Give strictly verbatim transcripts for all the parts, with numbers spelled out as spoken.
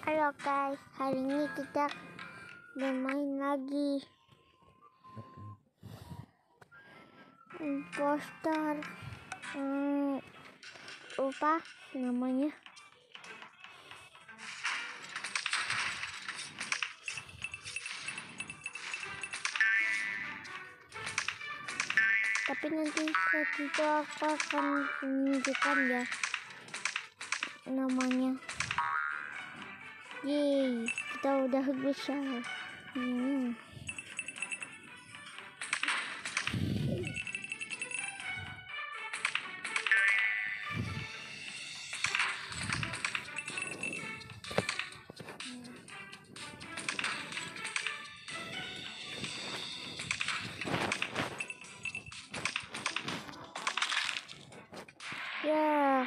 Halo guys, hari ini kita bermain lagi imposter. Hmm, lupa namanya. Tapi nanti saat itu aku akan menunjukkan ya namanya. Yeay, kita udah bisa. Hmm. Ya.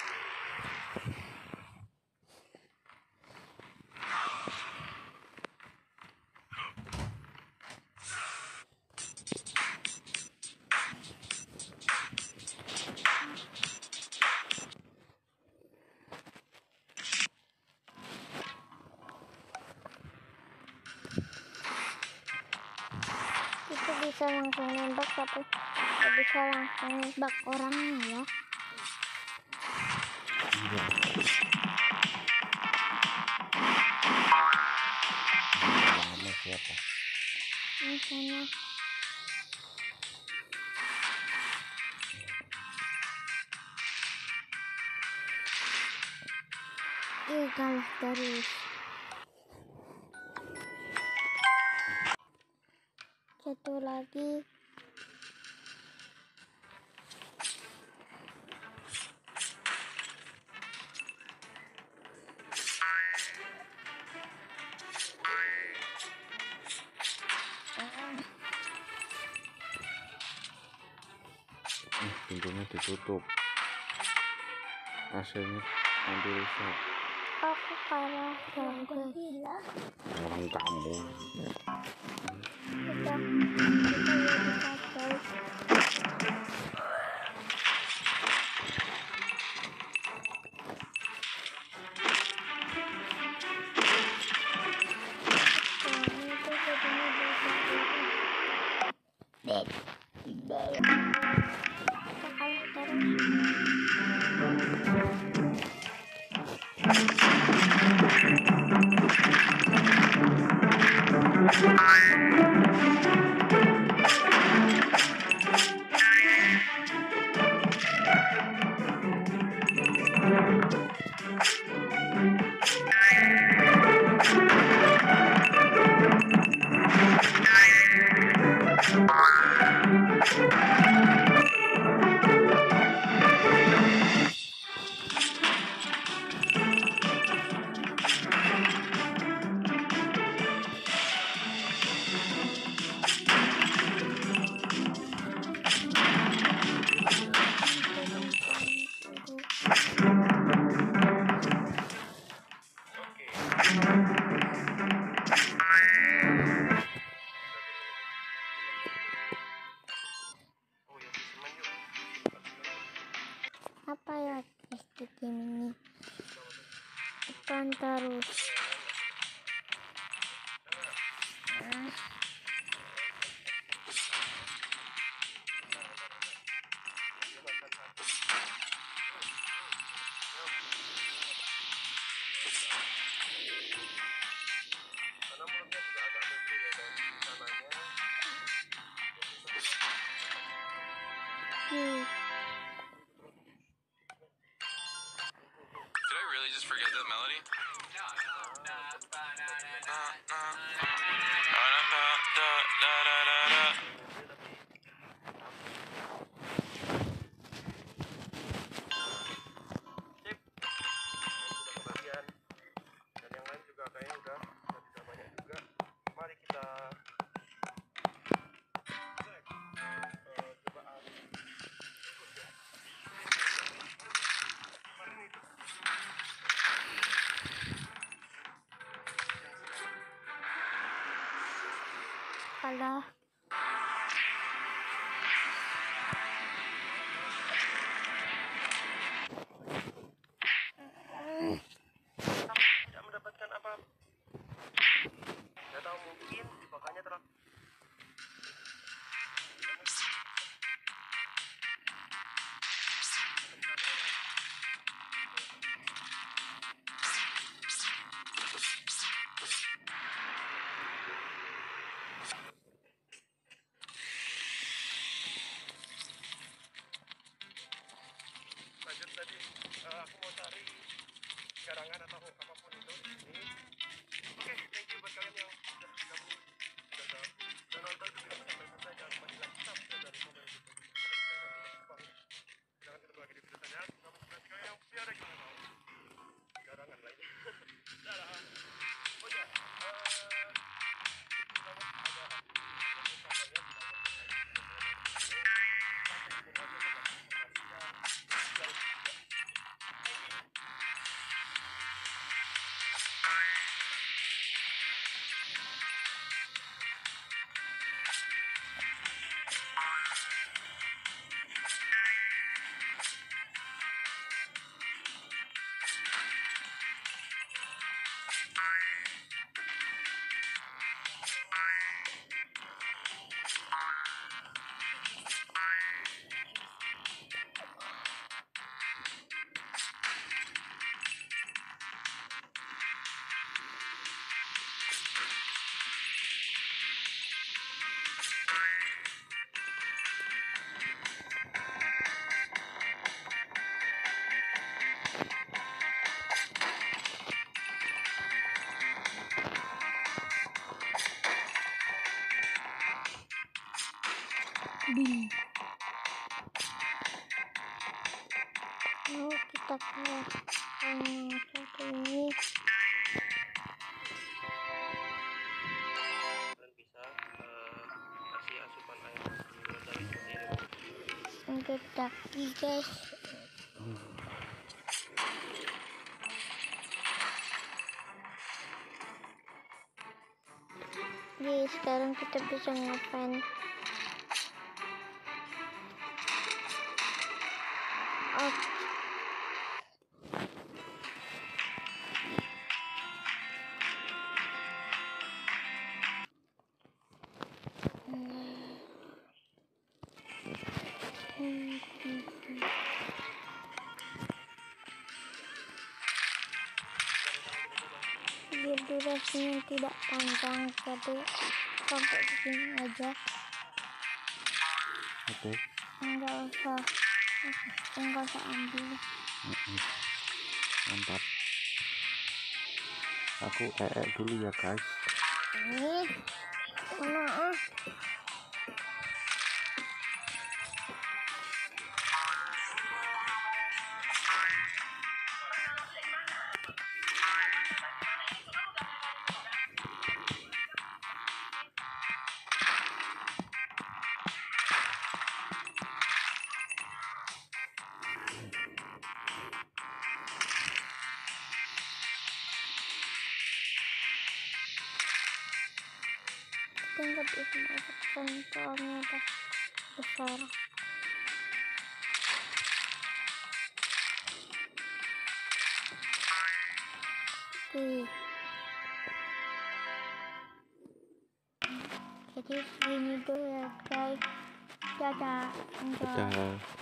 Kita bisa langsung nembak tapi nggak bisa langsung nembak orangnya ya. Nama siapa? Misalnya Ih, kalah terus. Satu lagi. Pintunya ditutup, A C-nya nanti rusak. Aku kalah dong guys. Orang kamu. Kita kita jadi kacau. Itu jadinya beda. Kita kalah terus. Apa ya guys di game ini? Iklan terus. Nah. Hmm. Did I really just forget that melody? Dan yang lain juga kayaknya udah udah tidak banyak juga. Mari kita cek uh, cobaan berikutnya. Kemarin itu Kalah. tidak mendapatkan Bing. Oh, kita keluar yang satu ini. Kalian bisa eh, kasih asupan air dulu dari seperti ini. Untuk kaki guys. Jadi sekarang kita bisa ngapain? Oh. Hmm. Biar durasinya tidak panjang, jadi sampai sini aja. Oke. Enggak usah, enggak usah ambil. Mm-mm. Mantap. Aku ee dulu ya guys. Ini mana ah? Tinggal bisa masuk sensornya dah besar. Oke. Jadi segini dulu ya guys. Dadah. Enjoy. Dadah.